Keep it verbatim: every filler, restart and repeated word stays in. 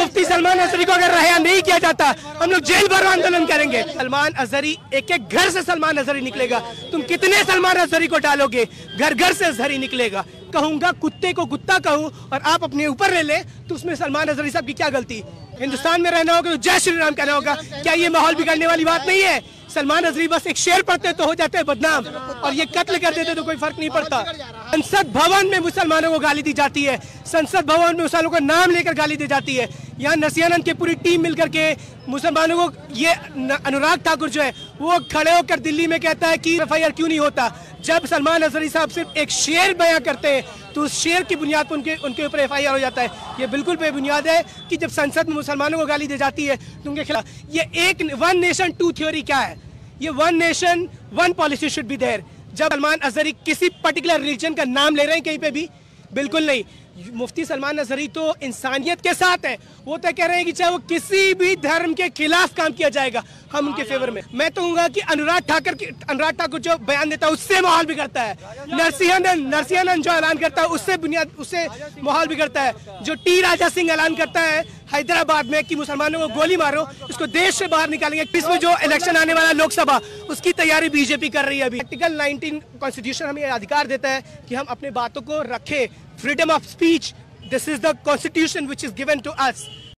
मुफ्ती सलमान अजहरी को अगर रिहा नहीं किया जाता हम लोग जेल भरो आंदोलन करेंगे। सलमान अजहरी, एक एक घर से सलमान अजहरी निकलेगा। तुम कितने सलमान अजहरी को डालोगे? घर घर से अजहरी निकलेगा। कहूंगा कुत्ते को कुत्ता कहूँ और आप अपने ऊपर ले ले तो उसमें सलमान अजहरी साहब की क्या गलती? हिंदुस्तान में रहना होगा तो जय श्री राम कहना होगा। क्या ये माहौल बिगड़ने वाली बात नहीं है? सलमान अजहरी बस एक शेर पढ़ते तो हो जाते हैं बदनाम, और ये कत्ल कर देते तो कोई फर्क नहीं पड़ता। संसद भवन में मुसलमानों को गाली दी जाती है, संसद भवन में मुसलमानों का नाम लेकर गाली दी जाती है। यहाँ नरसियानंद की पूरी टीम मिलकर के मुसलमानों को, ये अनुराग ठाकुर जो है वो खड़े होकर दिल्ली में कहता है कि एफ आई आर क्यों नहीं होता। जब सलमान अजहरी साहब सिर्फ एक शेर बयां करते हैं तो उस शेर की बुनियाद पर उनके उनके ऊपर एफ आई आर हो जाता है। ये बिल्कुल बेबुनियाद है कि जब संसद में मुसलमानों को गाली दी जाती है तो उनके खिलाफ ये एक वन नेशन टू थ्योरी क्या है? ये one nation one policy should be there. जब सलमान अजहरी किसी पर्टिकुलर रिलीजन का नाम ले रहे हैं कहीं पे भी, बिल्कुल नहीं। मुफ्ती सलमान अजहरी तो इंसानियत के साथ है। वो तो कह रहे हैं कि चाहे वो किसी भी धर्म के खिलाफ काम किया जाएगा हम उनके फेवर में। मैं तो कहूँगा कि अनुराग ठाकुर की अनुराग ठाकुर जो बयान देता है उससे माहौल बिगड़ता है। नरसियानंद नरसियानंद जो ऐलान करता है उससे बुनियाद उससे माहौल बिगड़ता है। जो टी राजा सिंह ऐलान करता है हैदराबाद में कि मुसलमानों को गोली मारो, उसको देश से बाहर निकालेंगे। इसमें जो इलेक्शन आने वाला लोकसभा, उसकी तैयारी बीजेपी कर रही है अभी। आर्टिकल नाइनटीन कॉन्स्टिट्यूशन हमें अधिकार देता है कि हम अपने बातों को रखें। Freedom of speech, this is the constitution which is given to us.